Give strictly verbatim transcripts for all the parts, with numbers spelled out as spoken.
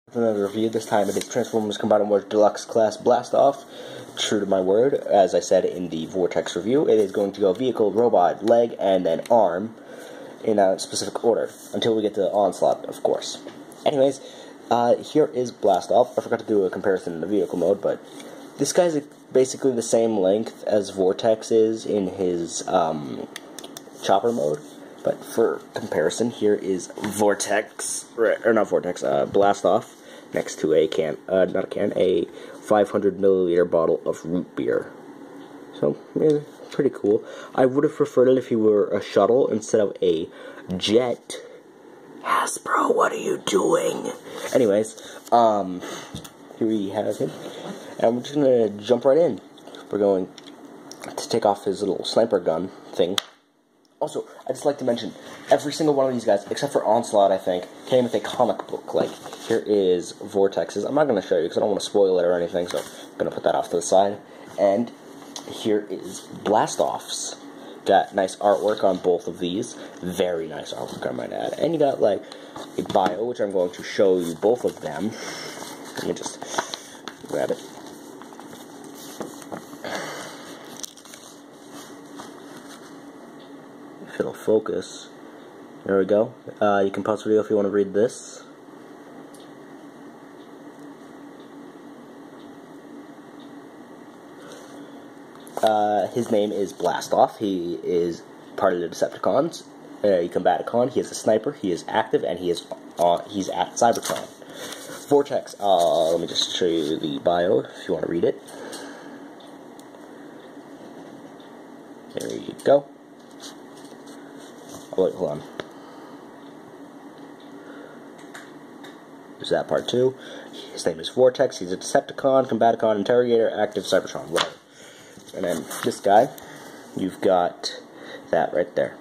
Another review. This time it is Transformers Combatant Wars Deluxe Class Blast Off. True to my word, as I said in the Vortex review, it is going to go vehicle, robot, leg, and then arm in a specific order until we get to Onslaught, of course. Anyways, uh, here is Blast Off. I forgot to do a comparison in the vehicle mode, but this guy's basically the same length as Vortex is in his um, chopper mode. But for comparison, here is Vortex, or not Vortex, uh, Blast Off, next to a can, uh, not a can, a five hundred milliliter bottle of root beer. So, yeah, pretty cool. I would have preferred it if he were a shuttle instead of a jet. Hasbro, what are you doing? Anyways, um, here we have him, and we're just gonna jump right in. We're going to take off his little sniper gun thing. Also, I'd just like to mention, every single one of these guys, except for Onslaught, I think, came with a comic book. Like, here is Vortex's. I'm not going to show you because I don't want to spoil it or anything, so I'm going to put that off to the side. And here is Blast Off's. Got nice artwork on both of these. Very nice artwork, I might add. And you got, like, a bio, which I'm going to show you both of them. Let me just grab it. If it'll focus. There we go. Uh, you can pause the video if you want to read this. Uh, his name is Blast Off. He is part of the Decepticons. Uh, a Combaticon. He is a sniper. He is active, and he is uh, he's at Cybertron. Vortex. Uh, let me just show you the bio if you want to read it. There you go. Oh, wait, hold on. There's that part too. His name is Vortex. He's a Decepticon, Combaticon, Interrogator, Active, Cybertron, whatever. And then this guy, you've got that right there.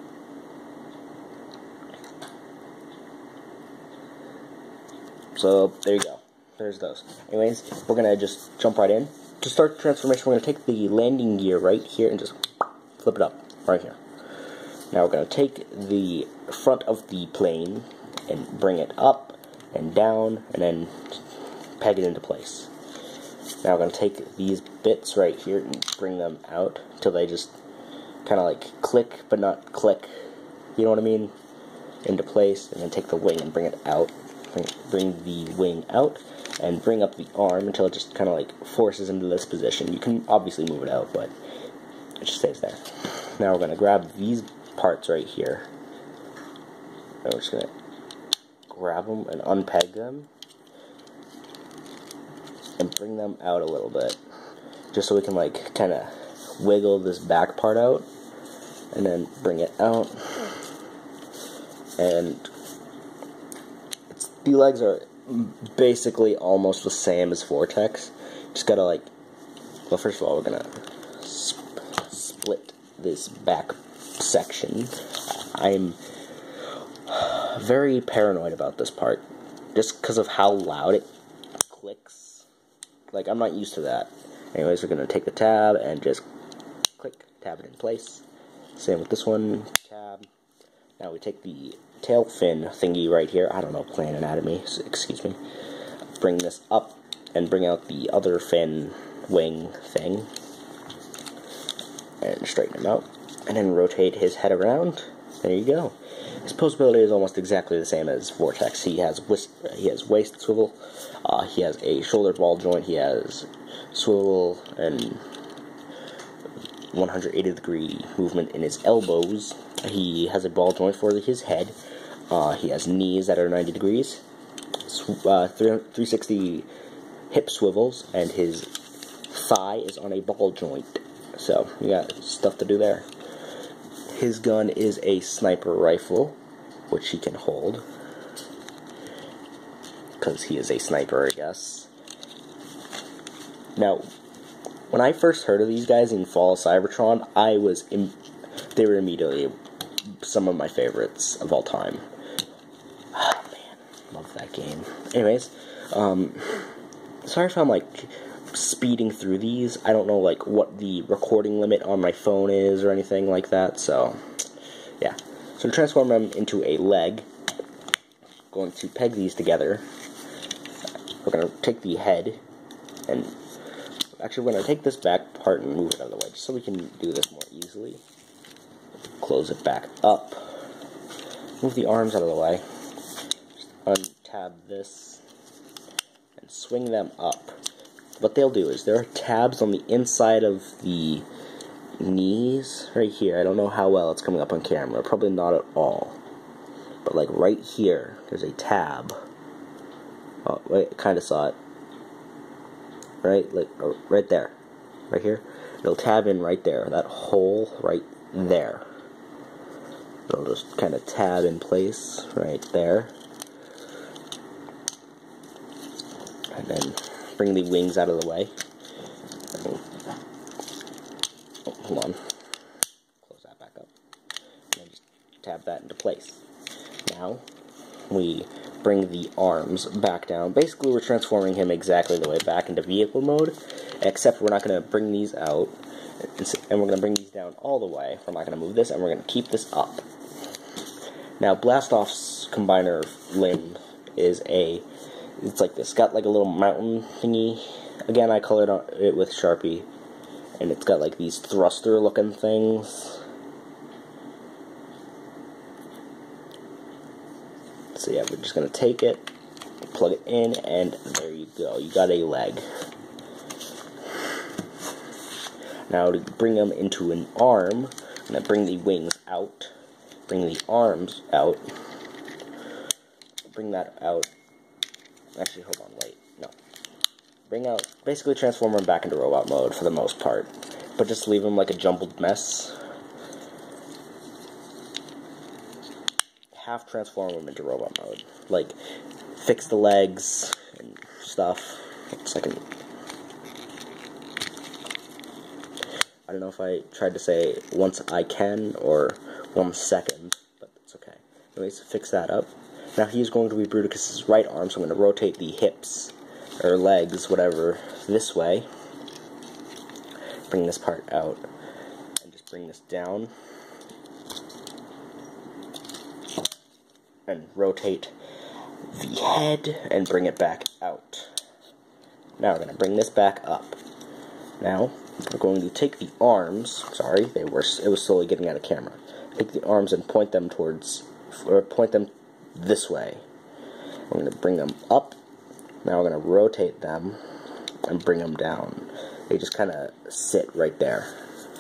So, there you go. There's those. Anyways, we're going to just jump right in. To start the transformation, we're going to take the landing gear right here and just flip it up right here. Now we're going to take the front of the plane and bring it up and down and then peg it into place. Now we're going to take these bits right here and bring them out until they just kind of like click but not click, you know what I mean, into place, and then take the wing and bring it out. Bring, bring the wing out and bring up the arm until it just kind of like forces into this position. You can obviously move it out, but it just stays there. Now we're going to grab these parts right here. And we're just going to grab them and unpeg them and bring them out a little bit, just so we can like kind of wiggle this back part out and then bring it out. And it's, the legs are basically almost the same as Vortex. Just gotta like, well, first of all, we're gonna sp split this back section. I'm very paranoid about this part, just because of how loud it clicks. Like, I'm not used to that. Anyways, we're going to take the tab and just click, tab it in place. Same with this one, tab. Now we take the tail fin thingy right here. I don't know, plane anatomy, so excuse me. Bring this up and bring out the other fin wing thing. And straighten him out. And then rotate his head around. There you go. His posability is almost exactly the same as Vortex. He has whisk, he has waist swivel. Uh, he has a shoulder ball joint. He has swivel and one hundred eighty degree movement in his elbows. He has a ball joint for his head. Uh, he has knees that are ninety degrees. Uh, three sixty hip swivels, and his thigh is on a ball joint. So you got stuff to do there. His gun is a sniper rifle, which he can hold, because he is a sniper, I guess. Now, when I first heard of these guys in Fall of Cybertron, I was, Im they were immediately some of my favorites of all time. Oh, man, love that game. Anyways, um, sorry if I'm, like, speeding through these. I don't know like what the recording limit on my phone is or anything like that, so yeah. So to transform them into a leg, going to peg these together we're going to take the head, and actually we're going to take this back part and move it out of the way, just so we can do this more easily. Close it back up. Move the arms out of the way. Just untab this, and swing them up. What they'll do is, there are tabs on the inside of the knees, right here. I don't know how well it's coming up on camera, probably not at all. But like right here, there's a tab. Oh, wait, kind of saw it. Right, like oh, right there, right here. It'll tab in right there. That hole right there. It'll just kind of tab in place right there, and then bring the wings out of the way. Oh, hold on. Close that back up. And then just tab that into place. Now, we bring the arms back down. Basically, we're transforming him exactly the way back into vehicle mode, except we're not going to bring these out, and we're going to bring these down all the way. We're not going to move this, and we're going to keep this up. Now, Blastoff's combiner limb is a, it's like this. It's got like a little mountain thingy. Again, I colored it with Sharpie, and it's got like these thruster-looking things. So yeah, we're just going to take it, plug it in, and there you go. You got a leg. Now to bring them into an arm, I'm going to bring the wings out, bring the arms out, bring that out. Actually, hold on, wait, no. Bring out, basically transform them back into robot mode for the most part, but just leave them like a jumbled mess. Half transform them into robot mode. Like, fix the legs and stuff. One second. I don't know if I tried to say once I can or one second, but it's okay. Anyways, fix that up. Now he's going to be Bruticus's right arm, so I'm going to rotate the hips, or legs, whatever, this way. Bring this part out, and just bring this down. And rotate the head and bring it back out. Now we're going to bring this back up. Now we're going to take the arms. Sorry, they were it was slowly getting out of camera. Take the arms and point them towards, or point them this way. We're going to bring them up. Now we're going to rotate them and bring them down. They just kind of sit right there.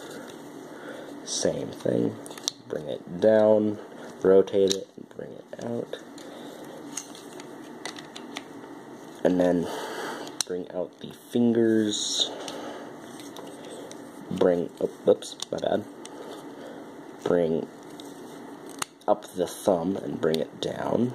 Same thing. Bring it down. Rotate it and bring it out, and then bring out the fingers, bring, oh, oops, my bad, bring up the thumb and bring it down,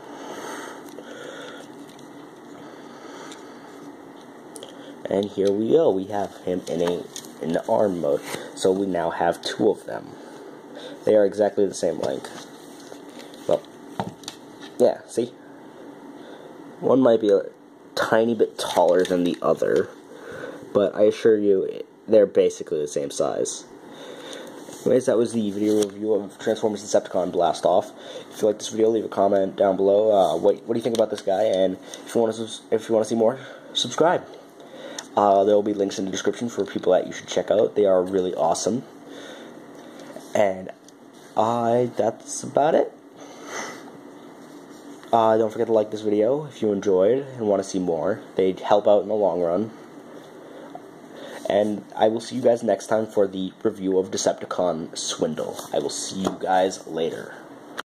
and here we go, we have him in a in the arm mode, so we now have two of them. They are exactly the same length. Well, yeah, see? One might be a tiny bit taller than the other, but I assure you, they're basically the same size. Anyways, that was the video review of Transformers Decepticon Blastoff. If you like this video, leave a comment down below. Uh, what, what do you think about this guy? And if you want to, if you want to see more, subscribe. Uh, there will be links in the description for people that you should check out. They are really awesome. And I, that's about it. Uh, don't forget to like this video if you enjoyed and want to see more. They'd help out in the long run. And I will see you guys next time for the review of Decepticon Swindle. I will see you guys later.